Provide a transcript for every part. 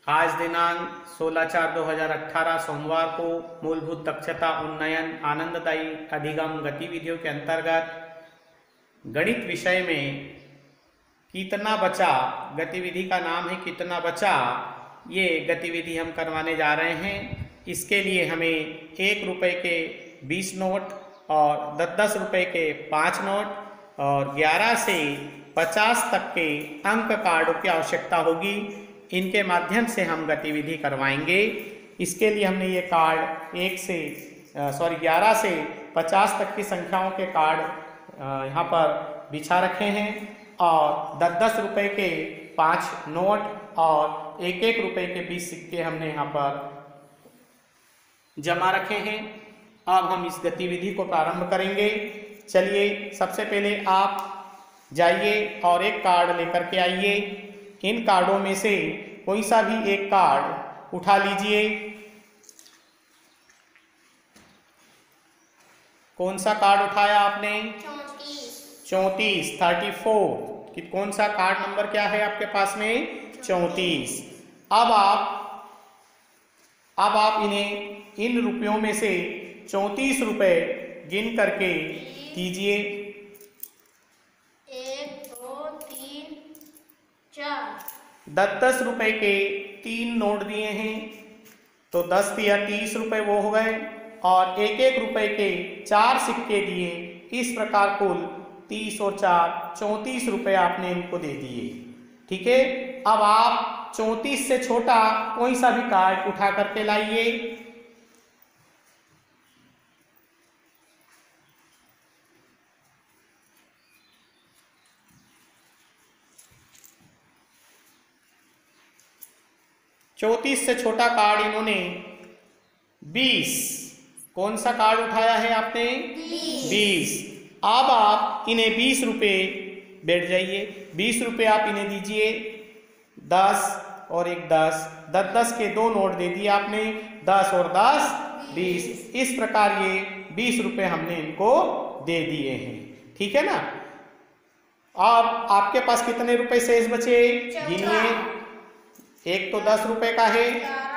आज दिनांक 16/4/2018 सोमवार को मूलभूत दक्षता उन्नयन आनंददायी अधिगम गतिविधियों के अंतर्गत गणित विषय में कितना बचा, गतिविधि का नाम है कितना बचा, ये गतिविधि हम करवाने जा रहे हैं। इसके लिए हमें 1 रुपये के 20 नोट और 10-10 रुपये के 5 नोट और 11 से 50 तक के अंक कार्डों की आवश्यकता होगी। इनके माध्यम से हम गतिविधि करवाएंगे। इसके लिए हमने ये कार्ड 11 से 50 तक की संख्याओं के कार्ड यहाँ पर बिछा रखे हैं और 10-10 रुपये के 5 नोट और 1-1 रुपये के 20 सिक्के हमने यहाँ पर जमा रखे हैं। अब हम इस गतिविधि को प्रारंभ करेंगे। चलिए, सबसे पहले आप जाइए और एक कार्ड लेकर के आइए। इन कार्डों में से कोई सा भी एक कार्ड उठा लीजिए। कौन सा कार्ड उठाया आपने? 34 कौन सा कार्ड नंबर क्या है आपके पास में? 34। अब आप इन्हें इन रुपयों में से 34 रुपए गिन करके कीजिए। 1 2 3 4। 10-10 रुपए के 3 नोट दिए हैं तो 10 या 30 रुपए वो हो गए और 1-1 रुपए के 4 सिक्के दिए। इस प्रकार कुल 30 और 4 34 रुपए आपने इनको दे दिए। ठीक है, अब आप 34 से छोटा कोई सा भी कार्ड उठा करके लाइए। चौंतीस से छोटा कार्ड इन्होंने 20। कौन सा कार्ड उठाया है आपने? 20। अब आप इन्हें 20 रुपये, बैठ जाइए, 20 रुपये आप इन्हें दीजिए। 10 और एक 10, 10-10 के 2 नोट दे दिए आपने। 10 और 10 20। इस प्रकार ये 20 रुपये हमने इनको दे दिए हैं। ठीक है ना। अब आपके पास कितने रुपए शेष बचे गिनिए। एक तो 10 रुपए का है,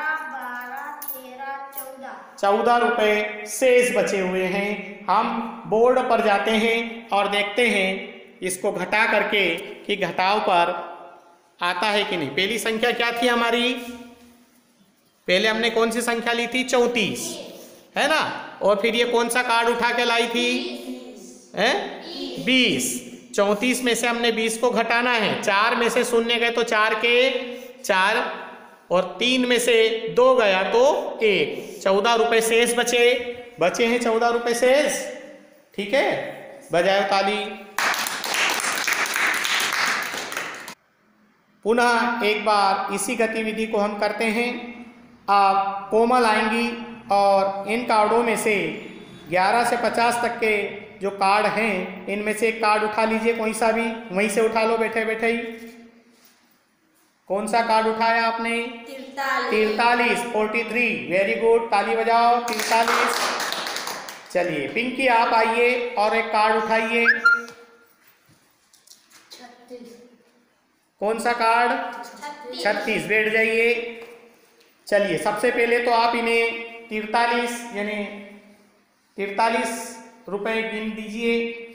14 रुपए शेष बचे हुए हैं। हम बोर्ड पर जाते हैं और देखते हैं इसको घटा करके कि घटाव पर आता है कि नहीं। पहली संख्या क्या थी हमारी? पहले हमने कौन सी संख्या ली थी? 34, है ना। और फिर ये कौन सा कार्ड उठा के लाई थी? 20। 34 में से हमने 20 को घटाना है। 4 में से शून्य गए तो 4 के 4 और 3 में से 2 गया तो 1। 14 रुपए शेष बचे हैं। 14 रुपए शेष। ठीक है, बजाओ ताली। पुनः एक बार इसी गतिविधि को हम करते हैं। आप कोमल आएंगी और इन कार्डों में से 11 से 50 तक के जो कार्ड हैं इनमें से एक कार्ड उठा लीजिए, कोई सा भी वहीं से उठा लो बैठे बैठे ही। कौन सा कार्ड उठाया आपने? 43। वेरी गुड, ताली बजाओ। 43। चलिए पिंकी आप आइए और एक कार्ड उठाइए। 36। कौन सा कार्ड? 36। बैठ जाइए। चलिए, सबसे पहले तो आप इन्हें 43 रुपए गिन दीजिए।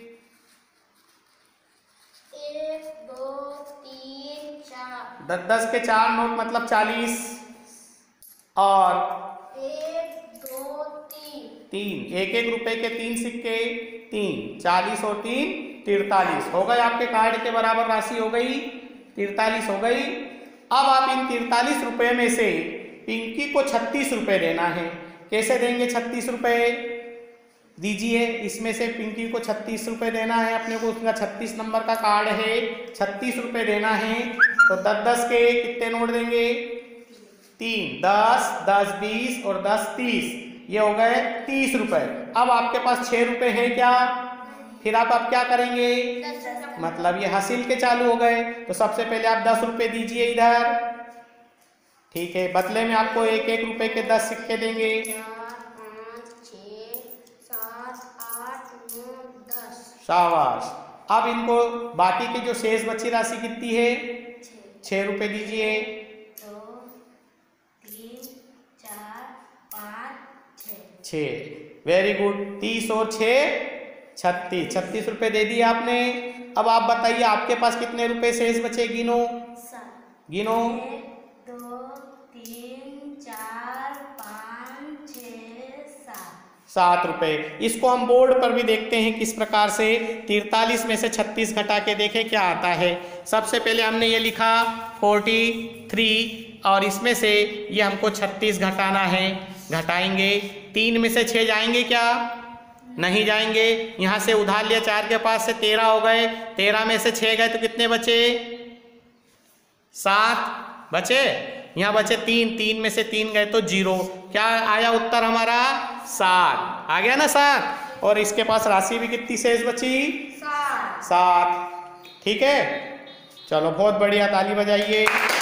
1 2 3 4। 10-10 के 4 नोट मतलब 40 और 1 2 3। 1-1 रुपए के 3 सिक्के 3। 40 और 3 43 हो गए। आपके कार्ड के बराबर राशि हो गई, 43 हो गई। अब आप इन 43 रुपए में से पिंकी को 36 रुपए देना है। कैसे देंगे? 36 रुपए दीजिए। इसमें से पिंकी को 36 रुपए देना है अपने को। उसका 36 नंबर का कार्ड है, 36 रुपए देना है। तो 10-10 के कितने नोट देंगे? 3। 10, 10 20 और 10 30। ये हो गए 30 रुपए। अब आपके पास 6 रुपए है क्या? फिर आप अब क्या करेंगे? मतलब ये हासिल के चालू हो गए। तो सबसे पहले आप 10 रुपए दीजिए इधर। ठीक है, बदले में आपको 1-1 रुपए के 10 सिक्के देंगे। 4 5 6 7 8 9 10। शाबाश। अब इनको बाकी की जो शेष बची राशि कितनी है? 6 रुपए दीजिए। 6। Very good. 30 और 6 36। 36 रुपए दे दिए आपने। अब आप बताइए आपके पास कितने रुपए शेष बचे, गिनो। 7। गिनो। 1 2 3 4 5 6 7। 7 रुपए। इसको हम बोर्ड पर भी देखते हैं किस प्रकार से। 43 में से 36 घटा के देखें क्या आता है। सबसे पहले हमने ये लिखा 43 और इसमें से ये हमको 36 घटाना है। घटाएंगे। 3 में से 6 जाएंगे क्या? नहीं जाएंगे। यहाँ से उधार लिया 4 के पास से 13 हो गए। 13 में से 6 गए तो कितने बचे? 7 बचे। यहाँ बचे 3। 3 में से 3 गए तो 0। क्या आया उत्तर हमारा? 7 आ गया ना 7। और इसके पास राशि भी कितनी शेष बची? 7। 7। ठीक है, चलो बहुत बढ़िया, ताली बजाइए।